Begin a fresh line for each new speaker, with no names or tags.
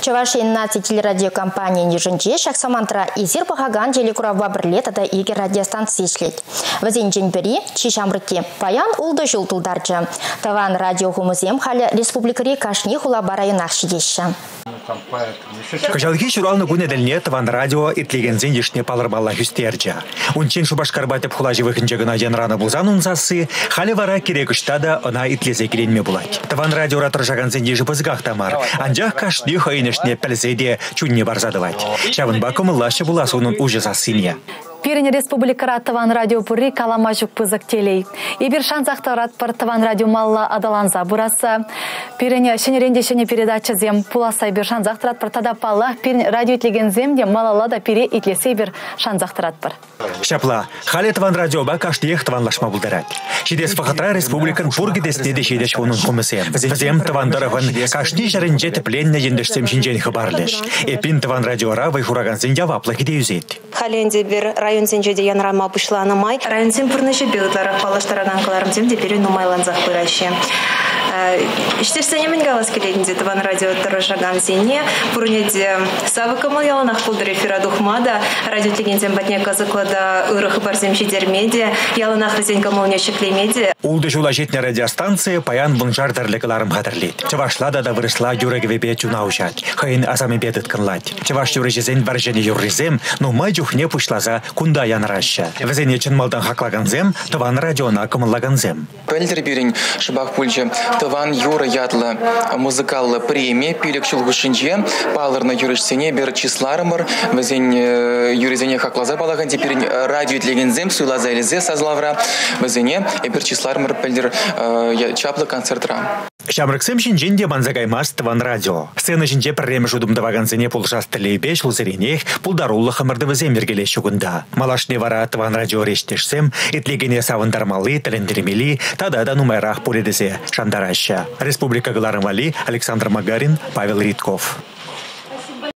Чаваши наци телерадиокомпания Нижинче Шаксамантра Изир Пахаган телекурава бірлетада еге радиостанция шлет. Вазен Дженбери, Чишамрыке, Паян улды жыл тулдарчы. Таван радио хумузем халі республикари кашни хула барайынақ шидеші.
Кажалги шуралны гунедельне Таван радио итлегензен ешне палырбалла хүстерчі. Унчен шубашкарбатып хулажевых инжегына янраны бұлзан унзасы, халі вара керекіштада она итлезе керенме булать. Таван радио ратыржаганзен ежі бізгақ тамар. Анжақ кашни хайнешне пәлзеде чунне барзадывать. Шабын бакымы лашы буласунын уже засыне.
Пирень республика Таван радио пурри каламажук пызык телей. Ибир шанзахта ратпар Таван радио малла адаланза бураса. Пирень шенеренде шене передача зем пуласа ибир шанзахта ратпар тада палла. Пирень радио итлеген земде малалада пире итлесе ибир шанзахта ратпар.
Шапла, хали Таван радио ба кашниех Таван лашма булдарат. Шидес фахатра республикан пурги десниде шидеш вонун комысем. Зем Таван дараган кашни жарынже тепленне ендешсем шинжен хабарлеш. Эпин Таван радио равай хураганзен явапла кидеюзет.
Халенде бир район сенжеде янрама пушланы май. Район сен пурныши белдлара палаштараган каларым тем теперь нумайланзах пыращи. Иштешсенемен галас келединде Таван радио тарашаган сене пурнеде савы камал яланах пулдыр эфира духмада радио тегензен батне казыклада ырых барзем шидермеде яланах везен камал нешеклемеде.
Улды жула жетне радиостанция паян бунжар дарлыкларым хатырлет. Чавашлада да вырысла юрегвебе чунаушат. Хайын асами бедет кынлать. Чаваш юрежезен баржене юррезем, но май жухне пушлаза кунда янраща. Везене чынмалдан хаклаганзем, Таван радиона камаллаганзем.
Пэльдер бирень шабах пульче Таван юра ятлы музыкаллы премия пилек чулгушинче палырна юрышсене бер числарымыр везен юрезене хаклаза балаган теперь радио итлегензем суйлаза элезе сазлавра везене бер числарымыр пэльдер чаплы концертра.
Шамрыксем шинженде банзагаймас Таван радио. Сцена шинже пірреме жудымдаваганзене пулшас тілейбе шулзеренех пулдаруллы хымырды візем бергеле шугында. Малашне вара Таван радио рештешсем, итлегене савындармалы, тілендермели, тада да нумайрақ пуледезе шандараща. Республика Галарым Вали, Александр Магарин, Павел Ритков.